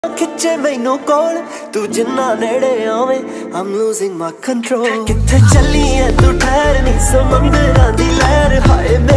खिचे मैनू कोल तू जिन्ना नेड़े आवे I'm losing my control किथे चली है तू ठहर नी समंदरां दी लहर हाय।